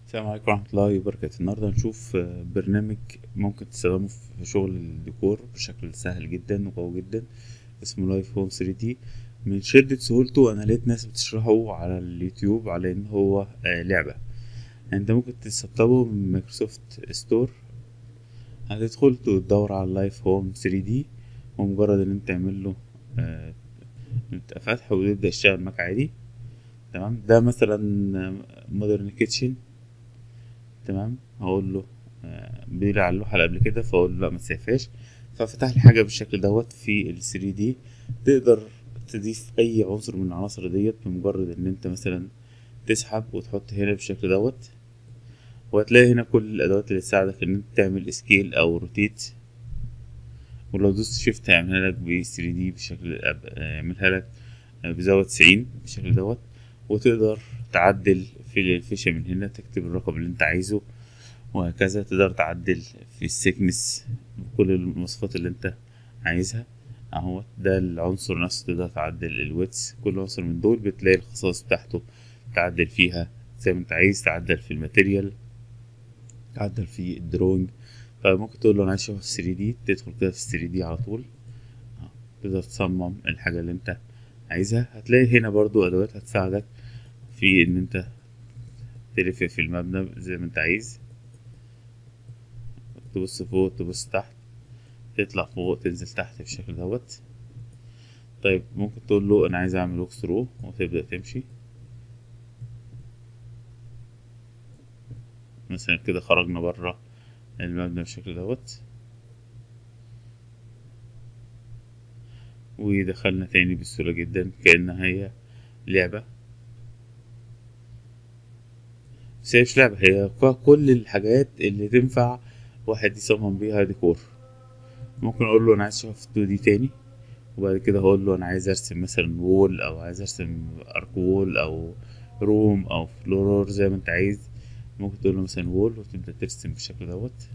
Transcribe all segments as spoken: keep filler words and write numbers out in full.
السلام عليكم ورحمة الله وبركاته. النهاردة هنشوف آه، برنامج ممكن تستخدمه في شغل الديكور بشكل سهل جدا وقوي جدا، اسمه لايف هوم ثري دي. من شدة سهولته أنا لقيت ناس بتشرحه على اليوتيوب على إن هو آه، لعبة. أنت ممكن تسطبه من مايكروسوفت ستور. هتدخل تدور على لايف هوم ثري دي، ومجرد إن أنت تعمل له آه، فتح ويبدأ يشتغل معاك عادي. تمام، ده مثلا مودرن كيتشن. تمام، هقول له آه، بيقول على اللوحة اللي قبل كده، فاقول له لا ما تسيفهاش. ففتح لي حاجة بالشكل دوت في ال ثري دي. تقدر تضيف اي عنصر من العناصر ديت بمجرد ان انت مثلا تسحب وتحط هنا بالشكل دوت. وهتلاقي هنا كل الادوات اللي تساعدك ان انت تعمل سكيل او روتيت. ولو دوست شيفت هيعملها لك ب ثري دي بشكل أب- يعملها لك بزاوية تسعين بالشكل دوت. وتقدر تعدل في الفيشة من هنا، تكتب الرقم اللي انت عايزه، وهكذا تقدر تعدل في السيكنس بكل المواصفات اللي انت عايزها. اهو ده العنصر نفسه، تقدر تعدل الويتس. كل عنصر من دول بتلاقي الخصائص بتاعته تعدل فيها زي ما انت عايز. تعدل في الماتيريال، تعدل في الدروينج. فممكن تقول له انا عايز اشوفها في ثري دي، تدخل كده في ثري دي على طول. أهو، تقدر تصمم الحاجة اللي انت عايزها. هتلاقي هنا برضو ادوات هتساعدك في ان انت تلف في المبنى زي ما انت عايز. تبص فوق، تبص تحت، تطلع فوق، تنزل تحت بالشكل دوت. طيب ممكن تقول له انا عايز اعمل ووك ثرو، وتبدأ تمشي. مثلا كده خرجنا بره المبنى بالشكل دوت، ودخلنا تاني بسهولة جدا كأنها هي لعبة. بس هي مش لعبة، هي ك- كل الحاجات اللي تنفع واحد يصمم بيها ديكور. ممكن اقول له انا عايز اشوفها في تو دي تاني، وبعد كده هقول له انا عايز ارسم مثلا وول، او عايز ارسم ارك وول، او روم، او فلور زي ما انت عايز. ممكن تقول له مثلا وول، وتبدأ ترسم بالشكل دوت.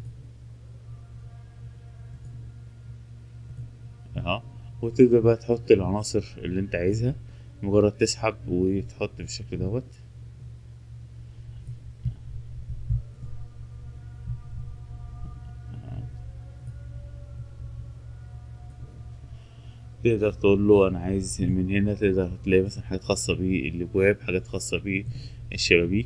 اهو، وتبدأ بقى تحط العناصر اللي انت عايزها. مجرد تسحب وتحط بالشكل دوت. تقدر تقول له انا عايز من هنا. تقدر تلاقي مثلا حاجات خاصة بالابواب، حاجات خاصة بالشبابيك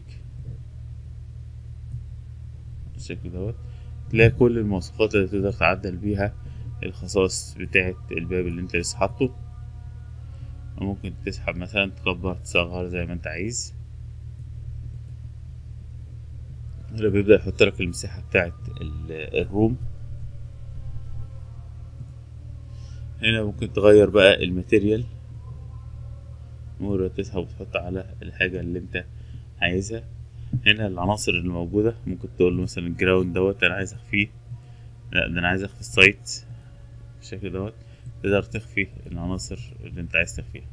بالشكل دوت. تلاقي كل المواصفات اللي تقدر تعدل بيها الخصائص بتاعة الباب اللي انت لسه حاطه. وممكن تسحب مثلا، تكبر، تصغر زي ما انت عايز. هنا بيبدأ يحط لك المساحة بتاعة ال- الروم. هنا ممكن تغير بقى الماتيريال. مرة تسحب وتحط على الحاجة اللي انت عايزها. هنا العناصر اللي موجودة ممكن تقول له مثلا الجراوند دوت انا عايز اخفيه، لا ده انا عايز اخفي السايت بالشكل دوت. تقدر تخفي العناصر اللي انت عايز تخفيها.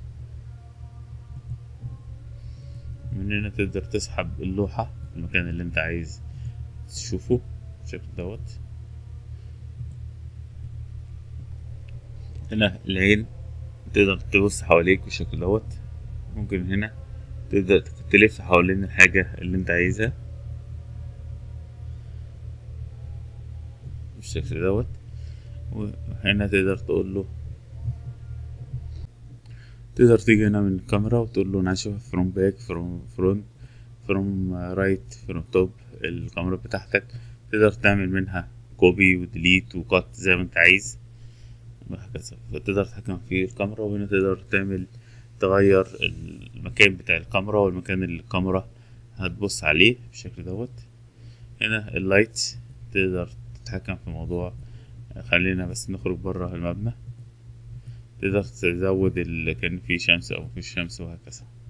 من هنا تقدر تسحب اللوحة في المكان اللي انت عايز تشوفه بالشكل دوت. هنا العين، تقدر تبص حواليك بالشكل دوت. ممكن هنا تبدأ تلف حوالين الحاجة اللي انت عايزها بالشكل دوت. وهنا تقدر تقول له، تقدر تيجي هنا من الكاميرا وتقول له انا عايز اشوفها فروم باك، فروم فرونت، فروم رايت، فروم توب. الكاميرا بتاعتك تقدر تعمل منها كوبي وديليت وكات زي ما انت عايز، وهكذا. فتقدر تتحكم في الكاميرا. وهنا تقدر تعمل، تغير المكان بتاع الكاميرا والمكان اللي الكاميرا هتبص عليه بالشكل دوت. هنا اللايت، تقدر تتحكم في موضوع. خلينا بس نخرج بره المبنى. تقدر تزود اللي كان فيه شمس او مفيش شمس، وهكذا.